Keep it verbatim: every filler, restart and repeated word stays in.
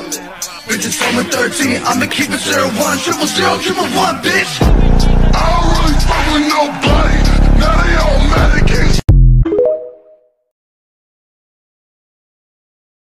Bitches from a thirteen, I'ma keep it zero one, triple zero, triple one, bitch. Alright.